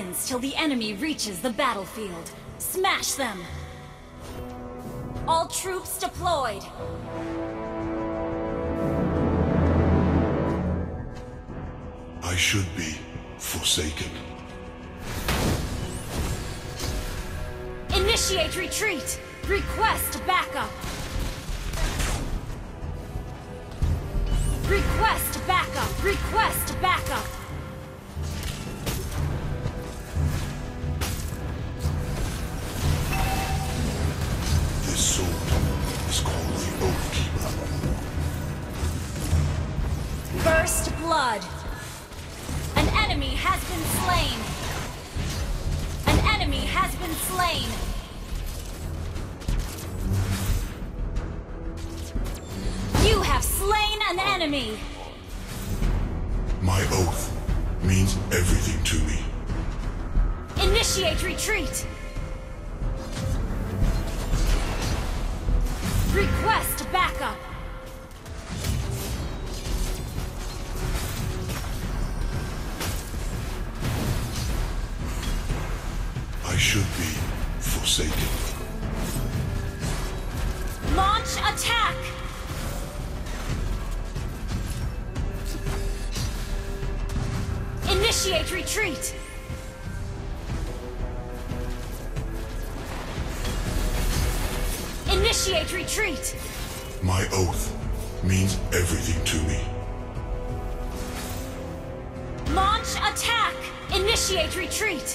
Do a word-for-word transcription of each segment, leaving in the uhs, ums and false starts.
seconds till the enemy reaches the battlefield. Smash them! All troops deployed! I should be forsaken. Initiate retreat! Request backup! Request backup! Request backup! This sword is called the Oathkeeper. First blood! An enemy has been slain! An enemy has been slain! You have slain an enemy! My oath means everything to me. Initiate retreat! Request backup! I should be forsaken. Launch attack! Initiate retreat! Initiate retreat! My oath means everything to me. Launch attack! Initiate retreat!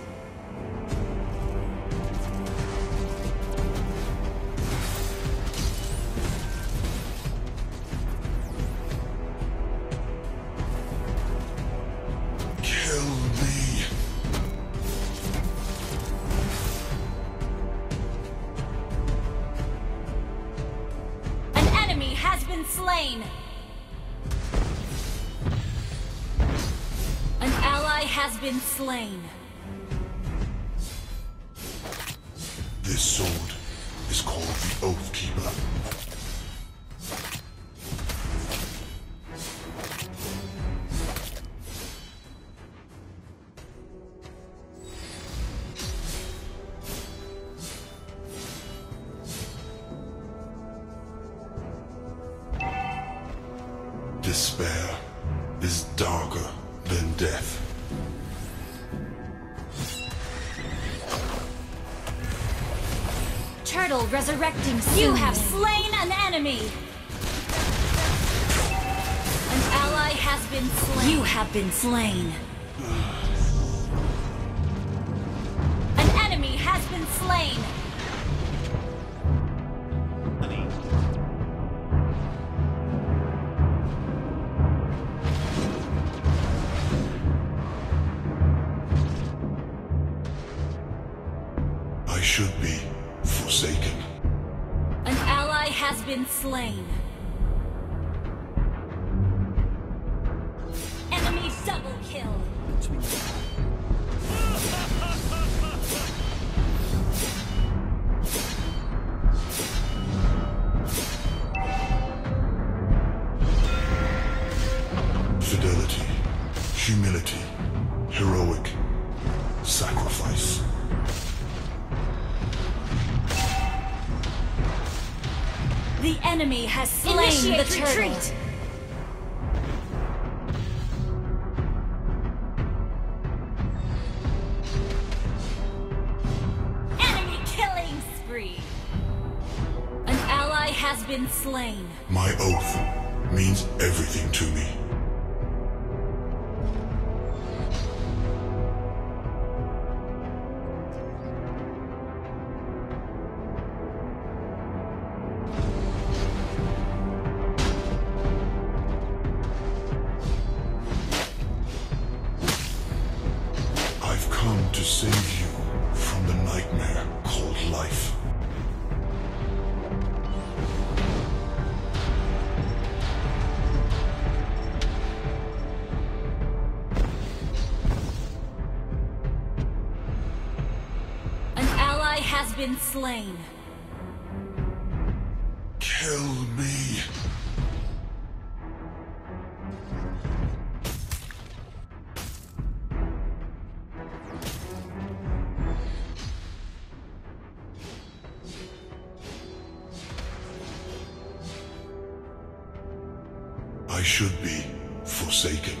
Kill me. An enemy has been slain! An ally has been slain. This sword is called the Oathkeeper. Despair is darker than death. Turtle resurrecting soon. You have slain an enemy! An ally has been slain. You have been slain. An enemy has been slain. I should be forsaken. An ally has been slain. Enemy double kill. Fidelity, humility, heroic sacrifice. The enemy has slain Initiate the turtle. retreat. Enemy killing spree. An ally has been slain. My oath means everything to me. I've come to save you from the nightmare called life. An ally has been slain. Kill me. I should be forsaken.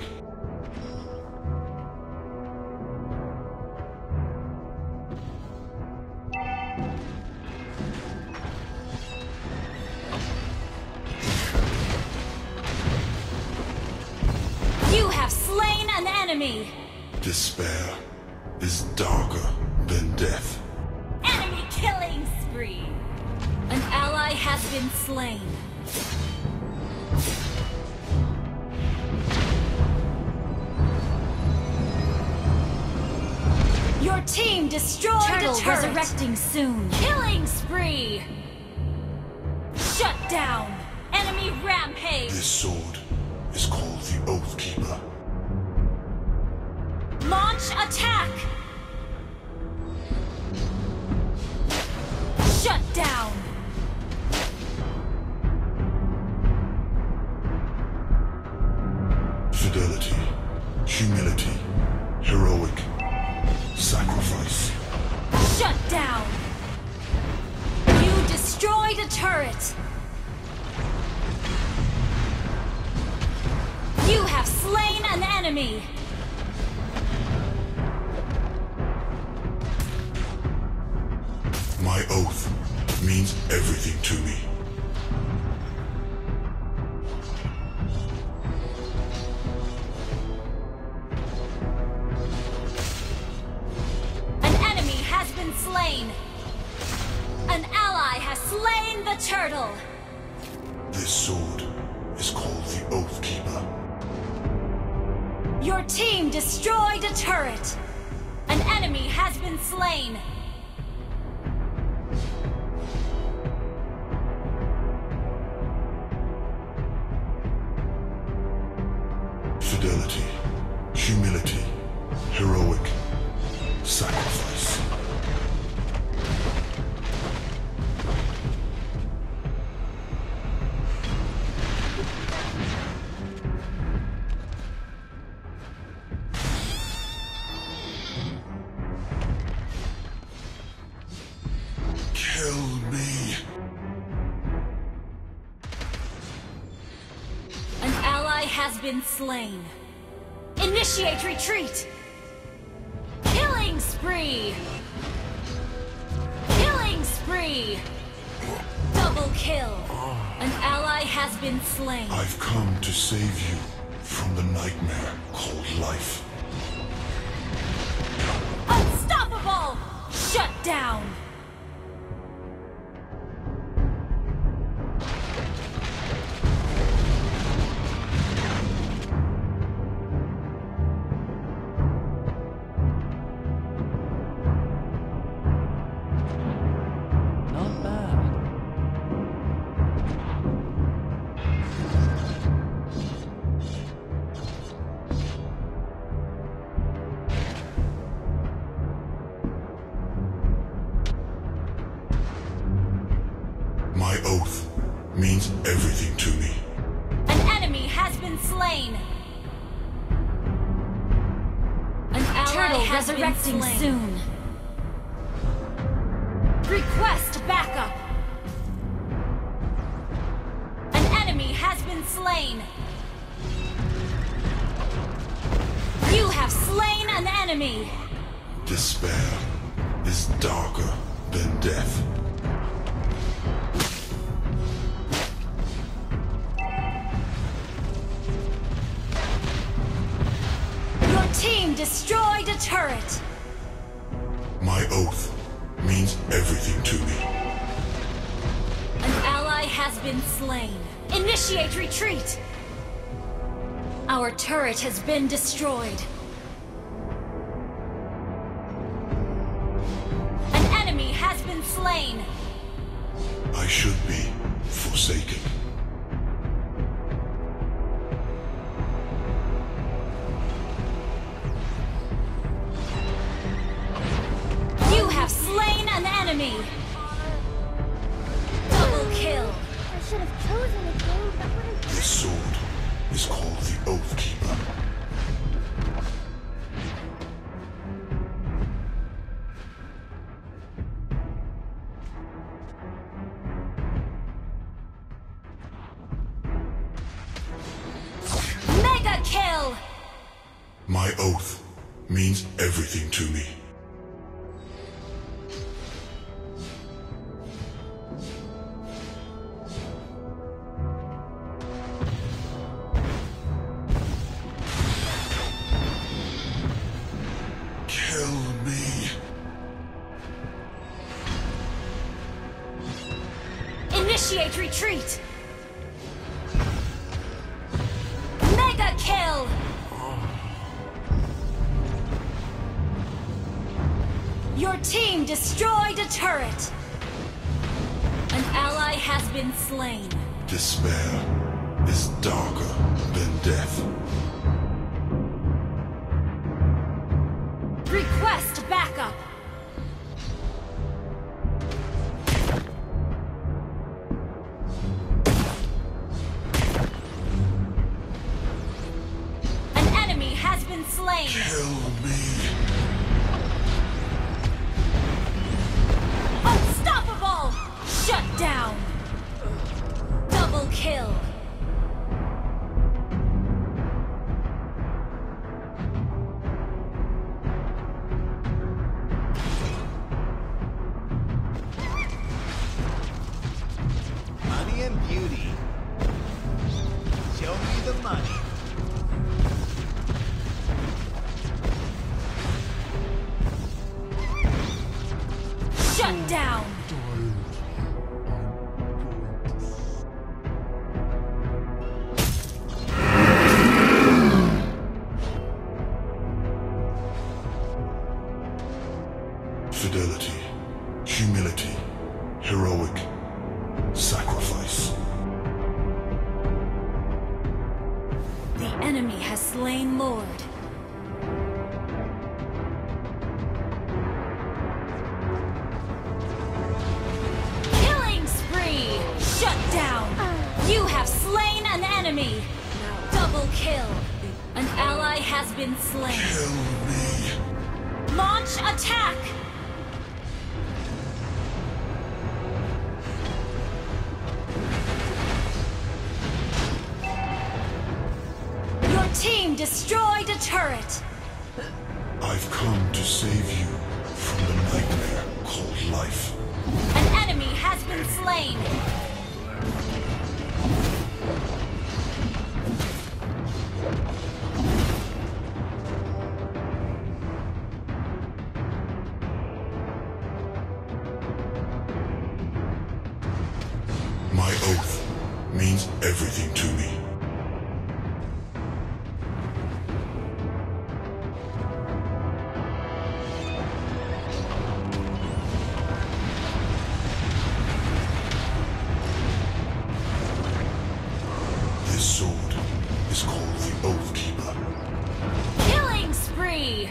You have slain an enemy! Despair is darker than death. Enemy killing spree! An ally has been slain. Your team destroyed Turtle a turret. resurrecting soon. Killing spree! Shut down! Enemy rampage! This sword is called the Oathkeeper. Launch attack! Shut down! Fidelity, humility, heroic, sacrifice. Shut down! You destroyed a turret! You have slain an enemy! My oath means everything to me. An enemy has been slain! An ally has slain the turtle! This sword is called the Oathkeeper. Your team destroyed a turret! An enemy has been slain! Fidelity, humility, heroic, sacrifice. Kill me. An ally has been slain. Initiate retreat! Killing spree! Killing spree! Double kill! An ally has been slain. I've come to save you from the nightmare called life. Unstoppable! Shut down! Not bad. My oath means everything to me. An enemy has been slain. An ally Turtle has resurrecting been slain. soon. Request backup. An enemy has been slain. You have slain an enemy. Despair is darker than death. Your team destroyed a turret. My oath means everything to me. An ally has been slain. Initiate retreat. Our turret has been destroyed. An enemy has been slain. I should be forsaken. You have slain an enemy. Double kill. I should have chosen a game that wouldn't. This sword is called the Oathkeeper. My oath means everything to me. Kill me. Initiate retreat! Mega kill! Your team destroyed a turret! An ally has been slain. Despair is darker than death. Request backup! An enemy has been slain! Kill me. Unstoppable! Shut down! Double kill! Money and beauty. Show me the money. Shut down! Fidelity, humility, heroic sacrifice. The enemy has slain Lord. Killing spree! Shut down! You have slain an enemy! Double kill! An ally has been slain. Kill me. Launch attack! Your team destroyed a turret! I've come to save you from the nightmare called life. An enemy has been slain! My oath means everything to me. This sword is called the Oathkeeper. Killing spree!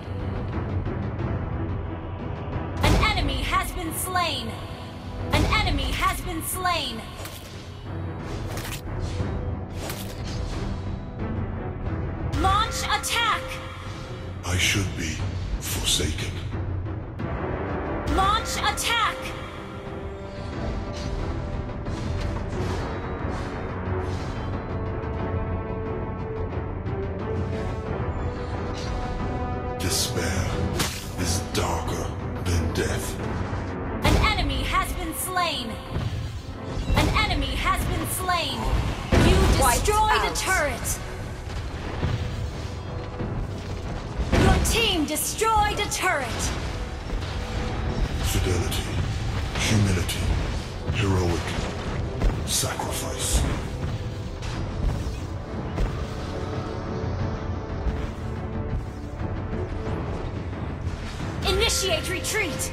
An enemy has been slain! An enemy has been slain! Launch attack! I should be forsaken. Launch attack! Despair is darker than death. An enemy has been slain! An enemy has been slain! You destroyed a turret! Your team destroyed a turret! Fidelity, humility, heroic sacrifice. Initiate retreat!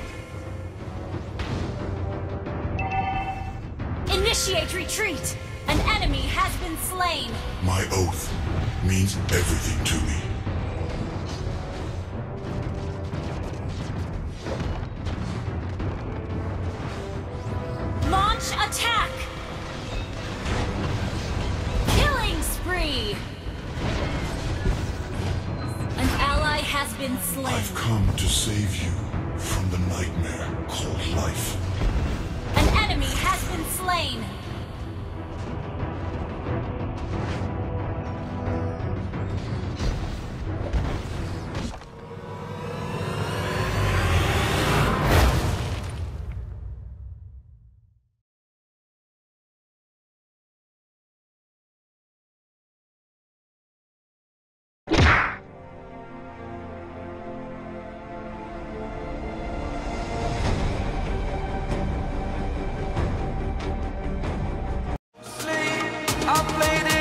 Initiate retreat! An enemy has been slain! My oath means everything to me. Launch attack! Killing spree! An ally has been slain. I've come to save you from the nightmare called life. An enemy has been slain. blade